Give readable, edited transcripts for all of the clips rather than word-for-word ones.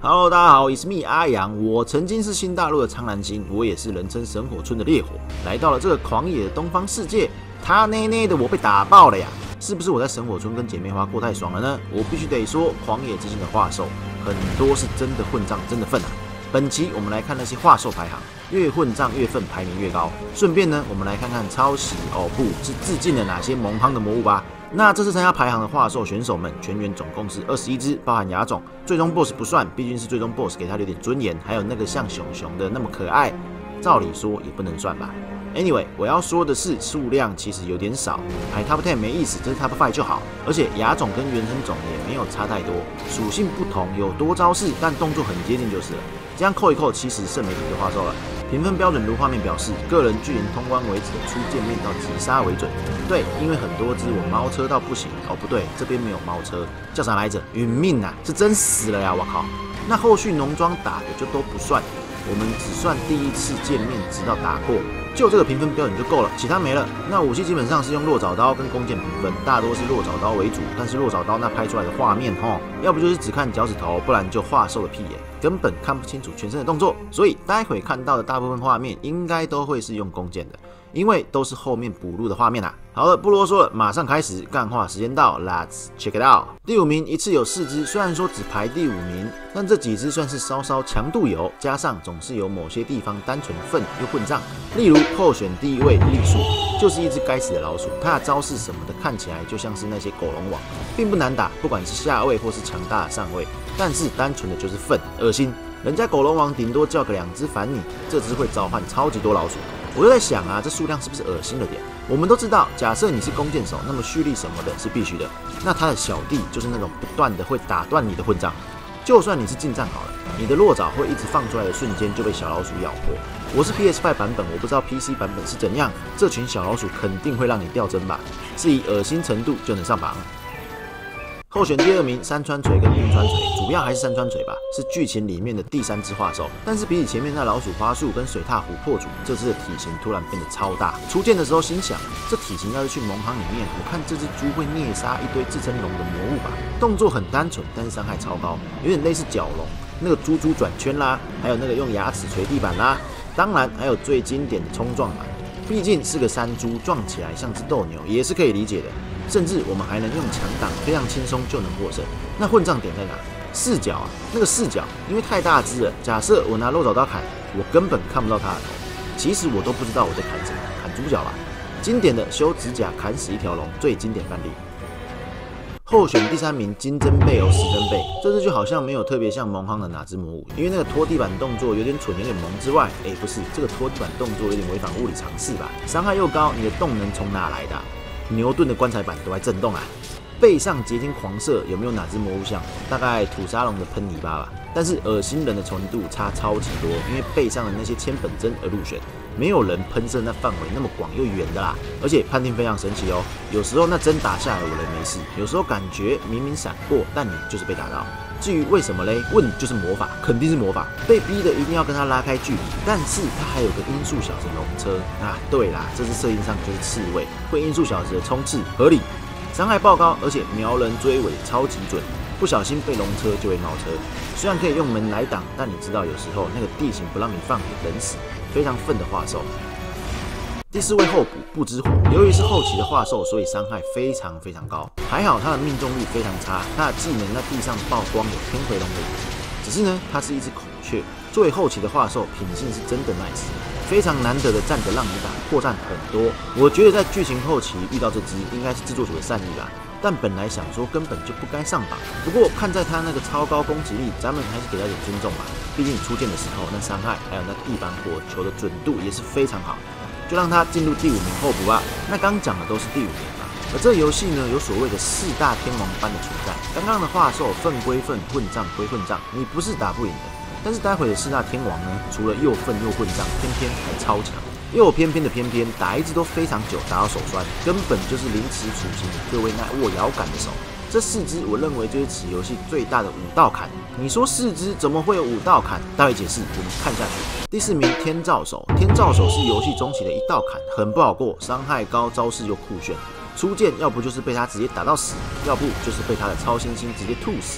Hello， 大家好，It's me 阿阳。我曾经是新大陆的苍蓝星，我也是人称神火村的烈火，来到了这个狂野的东方世界。他内内的我被打爆了呀！是不是我在神火村跟姐妹花过太爽了呢？我必须得说，狂野之心的画兽很多是真的混账，真的愤啊！本期我们来看那些画兽排行，越混账越愤，排名越高。顺便呢，我们来看看抄袭不是致敬了哪些萌夯的魔物吧。那这次参加排行的画兽选手们，全员总共是21只，包含亚种。最终 BOSS 不算，毕竟是最终 BOSS， 给他留点尊严。还有那个像熊熊的那么可爱，照理说也不能算吧。Anyway， 我要说的是数量其实有点少，排 Top 10没意思，这是 Top 5就好。而且亚种跟原生种也没有差太多，属性不同，有多招式，但动作很接近就是了。这样扣一扣，其实剩没几个画兽了。评分标准如画面表示，个人距离通关为止的初见面到击杀为准。对，因为很多只我猫车到不行不对，这边没有猫车，叫啥来着？殒命啊，是真死了呀！我靠，那后续农庄打的就都不算，我们只算第一次见面，直到打过。就这个评分标准就够了，其他没了。那武器基本上是用落爪刀跟弓箭评分，大多是落爪刀为主，但是落爪刀那拍出来的画面要不就是只看脚趾头，不然就画兽的屁眼，根本看不清楚全身的动作。所以待会看到的大部分画面应该都会是用弓箭的，因为都是后面补录的画面啊。好了，不啰嗦了，马上开始干话时间到 ，Let's check it out。第5名一次有4只，虽然说只排第5名，但这几只算是稍稍强度有，加上总是有某些地方单纯愤又混账。例如候选第1位栗树，就是一只该死的老鼠，它的招式什么的看起来就像是那些狗龙王，并不难打，不管是下位或是强大的上位，但是单纯的就是愤恶心。人家狗龙王顶多叫个2只反你，这只会召唤超级多老鼠。我就在想啊，这数量是不是恶心了点？我们都知道，假设你是弓箭手，那么蓄力什么的是必须的。那他的小弟就是那种不断的会打断你的混账。就算你是近战好了，你的落爪会一直放出来的瞬间就被小老鼠咬破。我是 PS5 版本，我不知道 PC 版本是怎样。这群小老鼠肯定会让你掉帧吧？是以恶心程度就能上榜。候选第2名山川锤跟冰川锤，主要还是山川锤吧，是剧情里面的第3只画兽。但是比起前面那老鼠花束跟水獭琥珀主，这只的体型突然变得超大。初见的时候心想，这体型要是去萌行里面，我看这只猪会虐杀一堆自称龙的魔物吧。动作很单纯，但是伤害超高，有点类似角龙那个猪猪转圈啦，还有那个用牙齿捶地板啦，当然还有最经典的冲撞板。毕竟是个山猪，撞起来像只斗牛也是可以理解的。甚至我们还能用强挡，非常轻松就能获胜。那混账点在哪？视角啊，那个视角，因为太大只了。假设我拿落爪刀砍，我根本看不到他的头。其实我都不知道我在砍什么，砍猪脚吧。经典的修指甲砍死一条龙，最经典范例。候选第3名金针贝死针贝，这只就好像没有特别像萌夯的哪只魔物，因为那个拖地板动作有点蠢，有点萌之外，不是这个拖地板动作有点违反物理常识吧？伤害又高，你的动能从哪来的牛顿的棺材板都在震动啊！背上结晶狂射，有没有哪只魔物像？大概土沙龙的喷泥巴吧。但是恶心人的程度差超级多，因为背上的那些千本针而入选，没有人喷射那范围那么广又远的啦。而且判定非常神奇哦，有时候那针打下来我人没事，有时候感觉明明闪过，但你就是被打到。至于为什么嘞？问就是魔法，肯定是魔法，被逼的一定要跟他拉开距离。但是他还有个音速小子龙车啊，对啦，这只设定上就是刺猬，会音速小子的冲刺合理，伤害爆高，而且瞄人追尾超级准，不小心被龙车就会猫车。虽然可以用门来挡，但你知道有时候那个地形不让你放眼人死，非常愤的画兽。第4位候补不知火，由于是后期的画兽，所以伤害非常非常高。还好它的命中率非常差，它的技能在地上曝光有天回龙的影子。只是呢，它是一只孔雀，作为后期的画兽，品性是真的 nice， 非常难得的站着让你打，破绽很多。我觉得在剧情后期遇到这只，应该是制作组的善意吧。但本来想说根本就不该上榜，不过看在他那个超高攻击力，咱们还是给他点尊重吧。毕竟初见的时候那伤害还有那地板火球的准度也是非常好，就让他进入第5名候补吧。那刚讲的都是第5名嘛，而这游戏呢有所谓的4大天王般的存在。刚刚的画兽愤归愤，混账归混账，你不是打不赢的。但是待会的4大天王呢，除了又愤又混账，偏偏还超强。又有偏偏的偏偏，打一只都非常久，打到手酸，根本就是凌迟处刑各位那握摇杆的手。这4只我认为就是此游戏最大的5道坎。你说4只怎么会有5道坎？待会解释，我们看下去。第4名天照手，天照手是游戏中期的1道坎，很不好过，伤害高，招式又酷炫。初见要不就是被他直接打到死，要不就是被他的超新星直接吐死。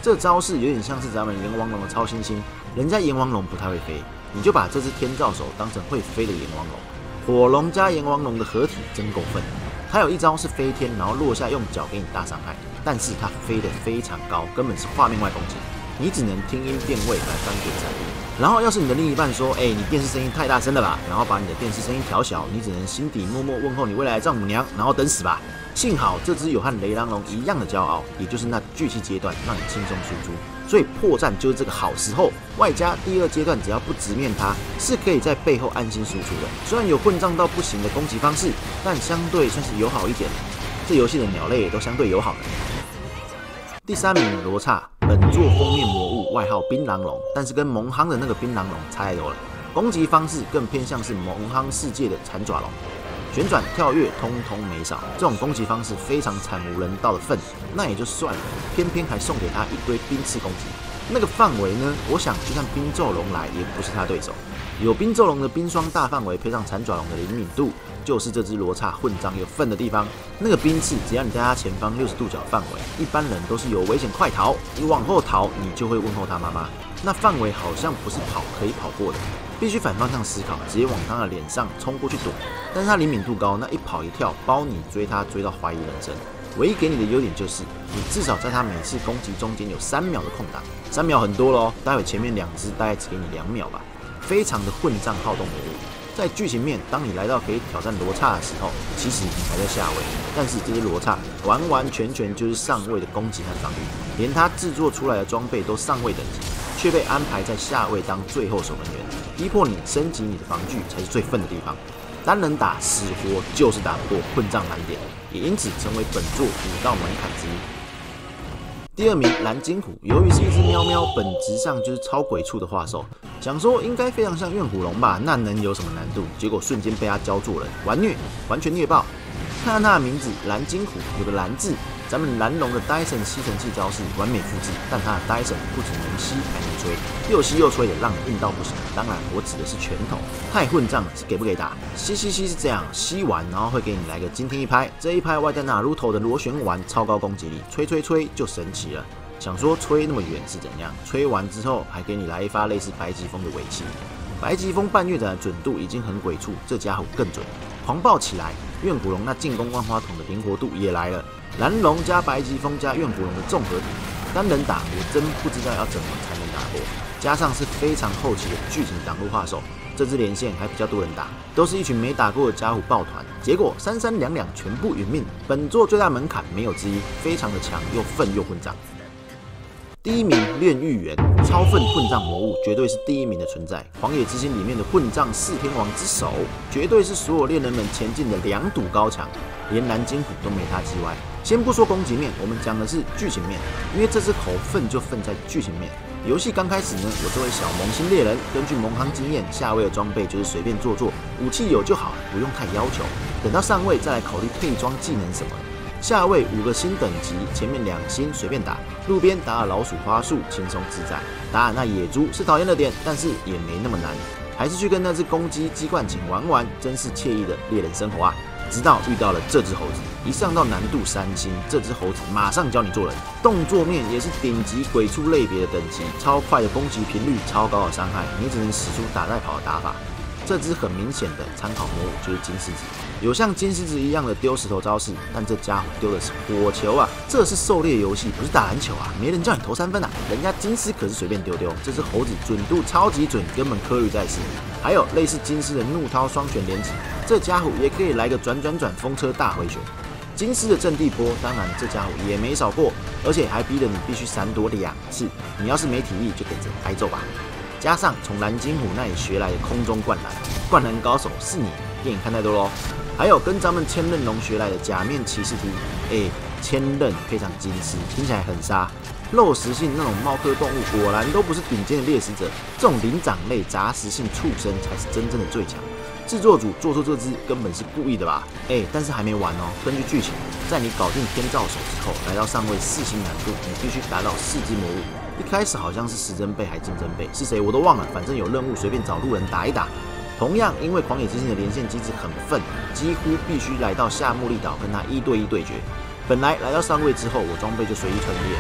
这招式有点像是咱们阎王龙的超新星，人家阎王龙不太会飞，你就把这只天照手当成会飞的阎王龙。火龙加阎王龙的合体真够分。它有一招是飞天，然后落下用脚给你大伤害，但是它飞得非常高，根本是画面外攻击，你只能听音辨位来翻点闪避。然后要是你的另一半说，你电视声音太大声了吧，然后把你的电视声音调小，你只能心底默默问候你未来的丈母娘，然后等死吧。幸好这只有和雷狼龙一样的骄傲，也就是那巨气阶段让你轻松输出，所以破绽就是这个好时候。外加第二阶段只要不直面它，是可以在背后安心输出的。虽然有混账到不行的攻击方式，但相对算是友好一点。这游戏的鸟类也都相对友好的。第3名罗刹，本作封面魔物，外号槟榔龙，但是跟蒙夯的那个槟榔龙差太多了。攻击方式更偏向是蒙夯世界的残爪龙。旋转、跳跃，通通没少。这种攻击方式非常惨无人道的份，那也就算了，偏偏还送给他一堆冰刺攻击。那个范围呢？我想就算冰咒龙来，也不是他对手。有冰咒龙的冰霜大范围，配上残爪龙的灵敏度，就是这只罗刹混账有份的地方。那个冰刺，只要你在他前方60度角范围，一般人都是有危险快逃。你往后逃，你就会问候他妈妈。那范围好像不是跑可以跑过的。必须反方向思考，直接往他的脸上冲过去躲。但是他灵敏度高，那一跑一跳，包你追他追到怀疑人生。唯一给你的优点就是，你至少在他每次攻击中间有3秒的空档，3秒很多咯，待会前面2只大概只给你2秒吧，非常的混账好动魔物。在剧情面，当你来到可以挑战罗刹的时候，其实你还在下位，但是这只罗刹完完全全就是上位的攻击和防御，连他制作出来的装备都上位等级，却被安排在下位当最后守门员，逼迫你升级你的防具才是最愤的地方。单人打死活就是打不过混账难点，也因此成为本作5道门槛之一。第2名蓝金虎，由于是一只喵喵，本质上就是超鬼畜的化兽，想说应该非常像怨虎龙吧，那能有什么难度？结果瞬间被他教做人，完虐，完全虐爆。看看他的名字蓝金虎，有个蓝字，咱们蓝龙的 Dyson 吸尘器招式完美复制，但他的 Dyson 不只能吸还能吹，又吸又吹的让你硬到不行。当然我指的是拳头，太混账了，是给不给打？吸是这样，吸完然后会给你来个惊天一拍，这一拍外加Naruto的螺旋丸超高攻击力，吹就神奇了。想说吹那么远是怎样？吹完之后还给你来一发类似白疾风的尾气。白疾风半月斩的准度已经很鬼畜，这家伙更准，狂暴起来！怨虎龙那进攻万花筒的灵活度也来了，蓝龙加白疾风加怨虎龙的综合体，单人打我真不知道要怎么才能打过。加上是非常后期的剧情挡路化手，这支连线还比较多人打，都是一群没打过的家伙抱团，结果3全部殒命。本作最大门槛没有之一，非常的强，又愤又混账。第1名炼狱猿，超愤混账魔物，绝对是第1名的存在。狂野之心里面的混账4天王之首，绝对是所有猎人们前进的2堵高墙，连蓝金虎都没他鸡歪。先不说攻击面，我们讲的是剧情面，因为这只猴愤就愤在剧情面。游戏刚开始呢，我这位小萌新猎人，根据蒙夯经验，下位的装备就是随便做，武器有就好，不用太要求。等到上位再来考虑配装技能什么。下位5个星等级，前面2星随便打，路边打打老鼠花束轻松自在，打打那野猪是讨厌的点，但是也没那么难，还是去跟那只公鸡鸡冠请玩玩，真是惬意的猎人生活啊！直到遇到了这只猴子，一上到难度3星，这只猴子马上教你做人，动作面也是顶级鬼畜类别的等级，超快的攻击频率，超高的伤害，你只能使出打带跑的打法。这只很明显的参考魔物就是金狮子，有像金狮子一样的丢石头招式，但这家伙丢的是火球啊！这是狩猎游戏，不是打篮球啊！没人叫你投3分啊！人家金狮可是随便丢，这只猴子准度超级准，根本科虑在世。还有类似金狮的怒涛双旋连击，这家伙也可以来个转风车大回旋。金狮的阵地波，当然这家伙也没少过，而且还逼得你必须闪躲2次。你要是没体力，就等着挨揍吧。加上从蓝金虎那里学来的空中灌篮高手是你，电影看太多咯。还有跟咱们千仞龙学来的假面骑士踢，千仞配上金狮，听起来很杀。肉食性那种猫科动物果然都不是顶尖的猎食者，这种灵长类杂食性畜生才是真正的最强。制作组做出这支根本是故意的吧？但是还没完哦。根据剧情，在你搞定天照手之后，来到上位4星难度，你必须打倒4只魔物。一开始好像是时针贝还竞争贝，是谁我都忘了，反正有任务随便找路人打一打。同样，因为狂野之心的连线机制很愤，几乎必须来到夏茉莉岛跟他1对1对决。本来来到上位之后，我装备就随意穿越了，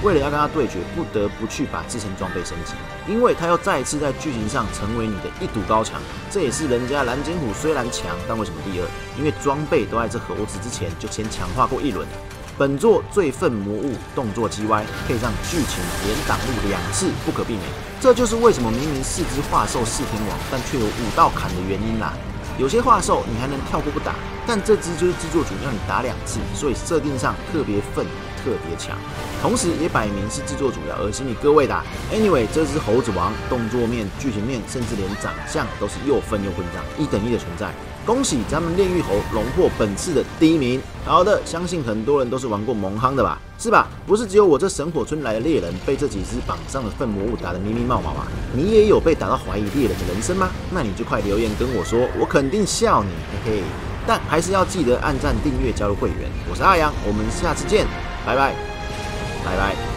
为了要跟他对决，不得不去把自身装备升级，因为他要再一次在剧情上成为你的一睹高墙。这也是人家蓝剑虎虽然强，但为什么第二？因为装备都在这猴子之前就先强化过一轮。本作最愤魔物动作叽歪，配上剧情连挡路2次，不可避免。这就是为什么明明4只化兽4天王，但却有5道坎的原因啦。有些化兽你还能跳过不打，但这只就是制作组要你打2次，所以设定上特别愤。特别强，同时也摆明是制作组要恶心你各位的。Anyway， 这只猴子王动作面、剧情面，甚至连长相都是又愤又混账，1等1的存在。恭喜咱们炼狱猴荣获本次的第1名。好的，相信很多人都是玩过蒙夯的吧？是吧？不是只有我这神火村来的猎人被这几只榜上的粪魔物打得迷迷冒冒啊？你也有被打到怀疑猎人的人生吗？那你就快留言跟我说，我肯定笑你，嘿嘿。但还是要记得按赞、订阅、加入会员。我是阿阳，我们下次见。拜拜，拜拜。